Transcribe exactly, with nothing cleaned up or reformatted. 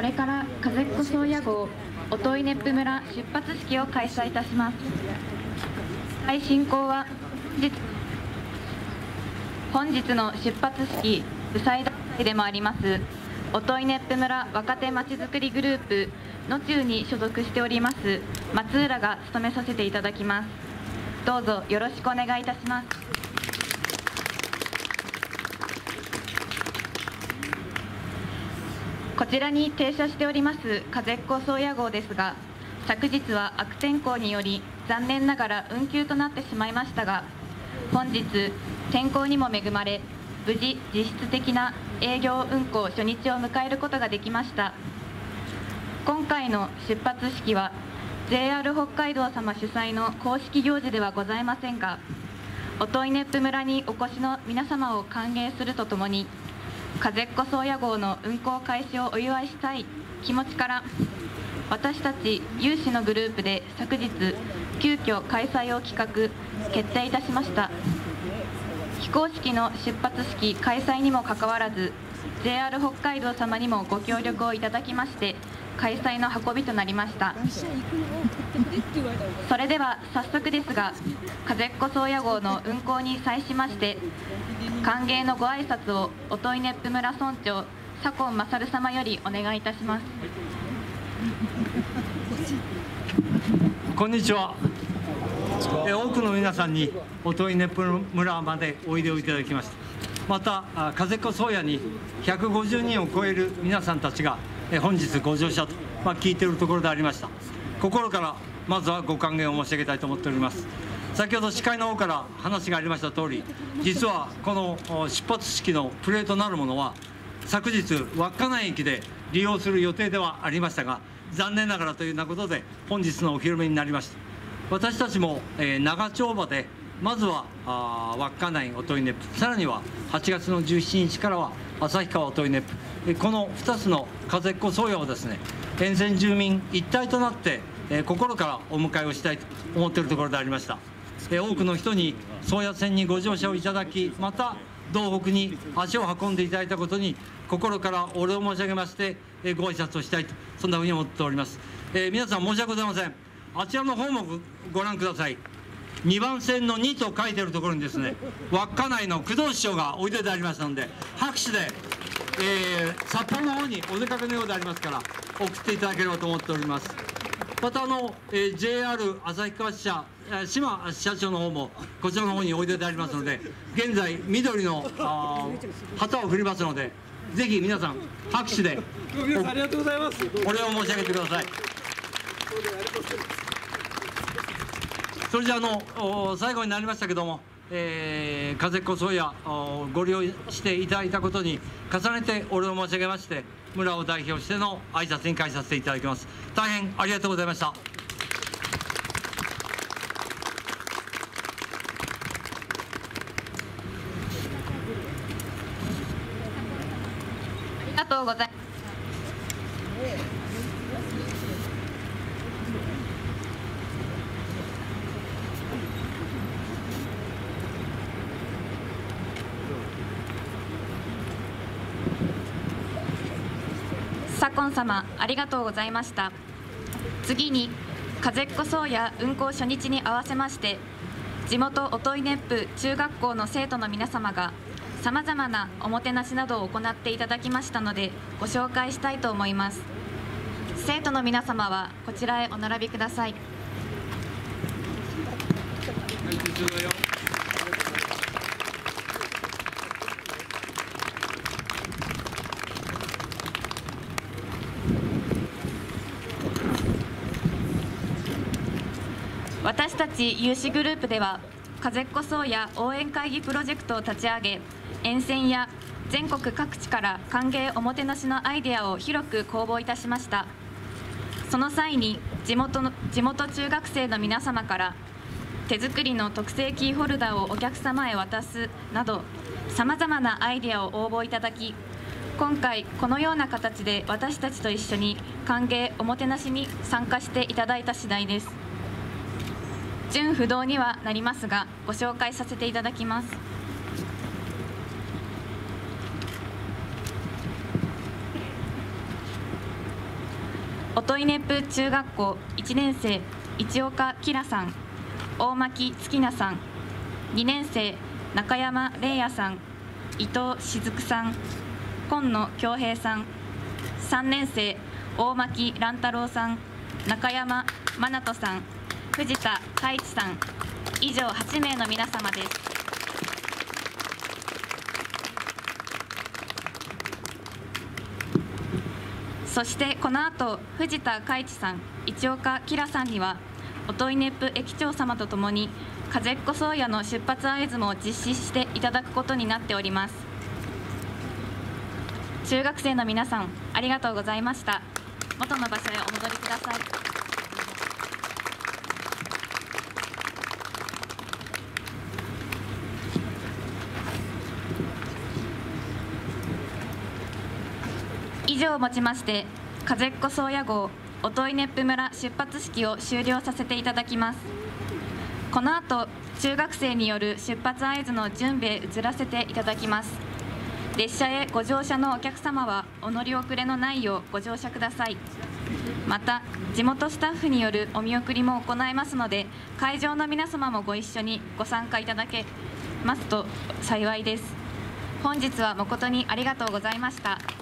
これから風っ子宗谷号音威熱風村出発式を開催いたします。はい進行は本日の出発式主催団体でもあります音威熱風村若手まちづくりグループの中に所属しております松浦が務めさせていただきます。どうぞよろしくお願いいたします。こちらに停車しております風っ子宗谷号ですが、昨日は悪天候により残念ながら運休となってしまいましたが、本日天候にも恵まれ無事実質的な営業運行初日を迎えることができました。今回の出発式は ジェイアール 北海道様主催の公式行事ではございませんが、音威熱風村にお越しの皆様を歓迎するとともに、風っ子宗谷号の運行開始をお祝いしたい気持ちから、私たち有志のグループで昨日急遽開催を企画決定いたしました。非公式の出発式開催にもかかわらず ジェイアール 北海道様にもご協力をいただきまして開催の運びとなりました。それでは早速ですが、風っ子宗谷号の運行に際しまして歓迎のご挨拶を音威熱風村村長左近勝様よりお願いいたします。 こんにちは。多くの皆さんに音威熱風村までおいでをいただきました。また風っ子宗谷にひゃくごじゅうにんを超える皆さんたちが本日ご乗車と、まあ、聞いているところでありました。心からまずはご歓迎を申し上げたいと思っております。先ほど司会の方から話がありました通り、実はこの出発式のプレートなるものは昨日稚内駅で利用する予定ではありましたが、残念ながらというようなことで本日のお披露目になりました。私たちも、えー、長丁場でまずはあ稚内音威熱風、さらにははちがつのじゅうしちにちからは旭川音威熱風、このふたつの風っ子宗谷をですね、沿線住民一体となって、えー、心からお迎えをしたいと思っているところでありました。えー、多くの人に宗谷線にご乗車をいただき、また道北に足を運んでいただいたことに心からお礼を申し上げまして、えー、ご挨拶をしたいと、そんなふうに思っております。えー、皆さん申し訳ございません。あちらの方もご覧ください。にばん線のにと書いてあるところにですね、稚内の工藤市長がおいででありましたので、拍手で、えー、札幌の方にお出かけのようでありますから送っていただければと思っております。またあの、えー、ジェイアール 旭川支社島社長の方もこちらの方においででありますので、現在緑の旗を振りますので、ぜひ皆さん拍手でありがとうございます。 お礼を申し上げてください。それじゃあの最後になりましたけども、えー、風っ子宗谷ご利用していただいたことに重ねてお礼を申し上げまして、村を代表しての挨拶に返させていただきます。大変ありがとうございました。 ありがとうございます。左近様、ありがとうございました。次に風っ子宗谷運行初日に合わせまして、地元音威熱風中学校の生徒の皆様がさまざまなおもてなしなどを行っていただきましたので、ご紹介したいと思います。生徒の皆様はこちらへお並びください。私たち有志グループでは風っ子宗谷応援会議プロジェクトを立ち上げ、沿線や全国各地から歓迎おもてなしのアイデアを広く公募いたしました。その際に地元の地元中学生の皆様から手作りの特製キーホルダーをお客様へ渡すなど、さまざまなアイデアを応募いただき、今回このような形で私たちと一緒に歓迎おもてなしに参加していただいた次第です。順不同にはなりますが、ご紹介させていただきます。 音威熱風中学校いちねん生市岡きらさん、大巻月奈さん、にねん生中山玲也さん、伊藤雫さん、今野恭平さん、さんねん生大巻蘭太郎さん、中山真奈人さん、藤田海一さん、以上はちめいの皆様です。そしてこの後、藤田海一さん、市岡きらさんには音威熱風駅長様とともに風っ子宗谷の出発合図も実施していただくことになっております。中学生の皆さん、ありがとうございました。元の場所へお戻りください。以上をもちまして風っ子宗谷号音威熱風村出発式を終了させていただきます。この後、中学生による出発合図の準備へ移らせていただきます。列車へご乗車のお客様はお乗り遅れのないようご乗車ください。また、地元スタッフによるお見送りも行いますので、会場の皆様もご一緒にご参加いただけますと幸いです。本日は誠にありがとうございました。